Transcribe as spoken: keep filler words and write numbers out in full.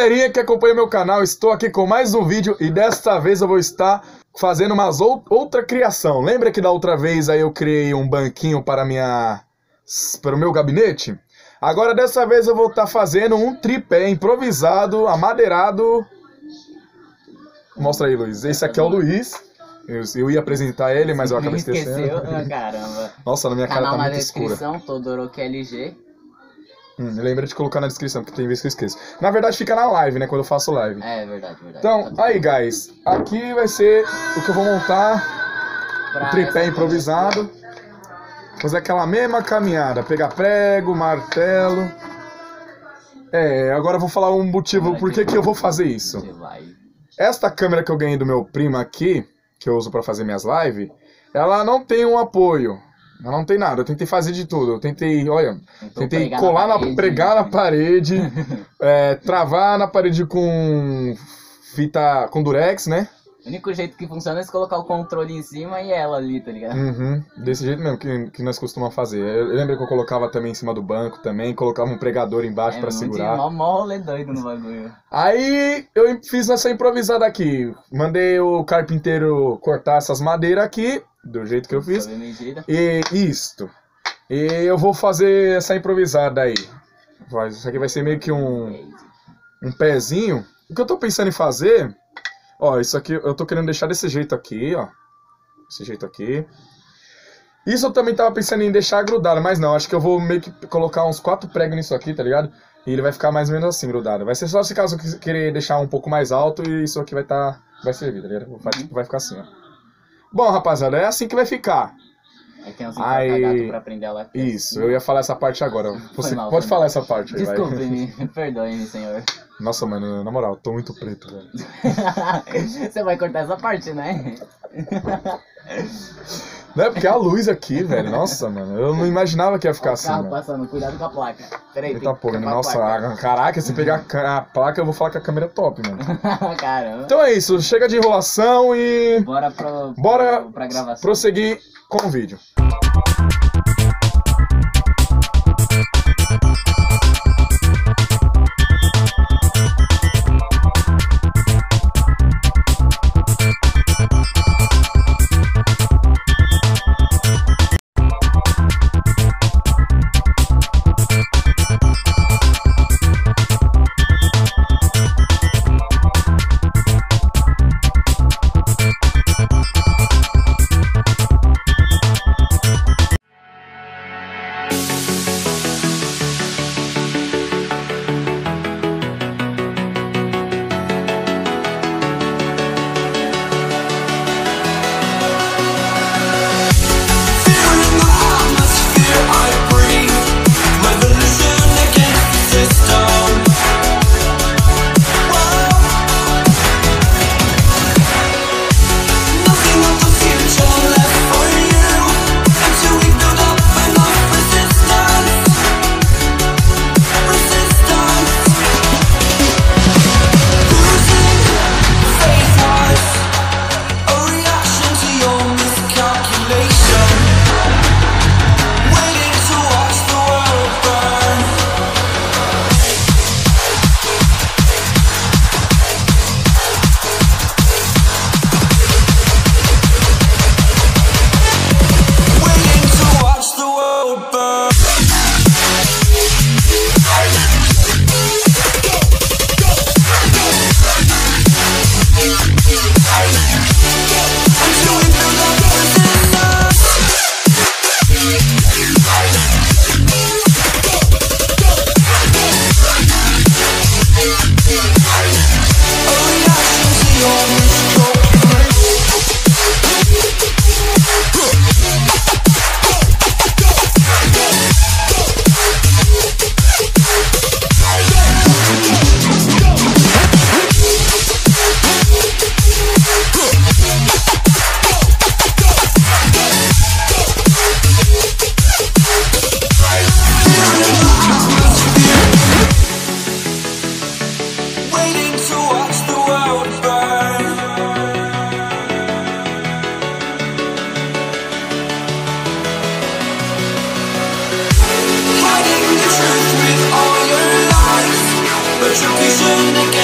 galerinha que acompanha meu canal, estou aqui com mais um vídeo e desta vez eu vou estar fazendo uma outra criação. Lembra que da outra vez aí eu criei um banquinho para, minha, para o meu gabinete? Agora dessa vez eu vou estar fazendo um tripé improvisado, amadeirado. Mostra aí, Luiz. Esse aqui é o Luiz. Eu, eu ia apresentar ele, mas eu acabei esquecendo. Esqueceu? Ah, caramba. Nossa, na minha cara Canal tá na muito escura. descrição, Todoroki L G. Hum, lembra de colocar na descrição, porque tem vezes que eu esqueço. Na verdade fica na live, né, quando eu faço live. É, verdade, verdade. Então, aí, guys, aqui vai ser o que eu vou montar, Pra o tripé essa improvisado. Fazer aquela mesma caminhada, pegar prego, martelo. É, agora eu vou falar um motivo por que que eu vou fazer isso. Você vai. Esta câmera que eu ganhei do meu primo aqui, que eu uso pra fazer minhas lives, ela não tem um apoio. Ela não tem nada, eu tentei fazer de tudo. Eu tentei, olha, Tentou tentei pregar colar, na na, parede. pregar na parede, é, travar na parede com fita, com durex, né? O único jeito que funciona é você colocar o controle em cima e ela ali, tá ligado? Uhum, desse jeito mesmo que, que nós costumamos fazer. Eu lembro que eu colocava também em cima do banco também, colocava um pregador embaixo É pra muito segurar. mó, mó rolê doido no bagulho. Aí eu fiz essa improvisada aqui. Mandei o carpinteiro cortar essas madeiras aqui, do jeito que eu fiz. Sob medida. E isto. E eu vou fazer essa improvisada aí. Vai- Isso aqui vai ser meio que um, um pezinho. O que eu tô pensando em fazer... Ó, isso aqui eu tô querendo deixar desse jeito aqui, ó. Desse jeito aqui. Isso eu também tava pensando em deixar grudado, mas não. Acho que eu vou meio que colocar uns quatro pregos nisso aqui, tá ligado? E ele vai ficar mais ou menos assim, grudado. Vai ser só se caso eu querer deixar um pouco mais alto e isso aqui vai tá, vai servir, tá ligado? Vai, vai ficar assim, ó. Bom, rapaziada, é assim que vai ficar. Aí tem uns Aí- enforcagados pra prender ela aqui. Isso, eu ia falar essa parte agora. Você mal, pode foi falar mal. essa parte aí, vai. Desculpe-me, perdoe-me, senhor. Nossa, mano, na moral, tô muito preto, velho. Você vai cortar essa parte, né? Não é porque a luz aqui, velho. Nossa, mano, eu não imaginava que ia ficar O assim, carro mano. passando, cuidado com a placa. Peraí, Eita tem que porra, tampar a nossa, placa. a- caraca, se pegar a ca- a placa, eu vou falar que a câmera é top, mano. Caramba. Então é isso, chega de enrolação e Bora pro, bora pro, pra gravação. prosseguir com o vídeo. Selfish in the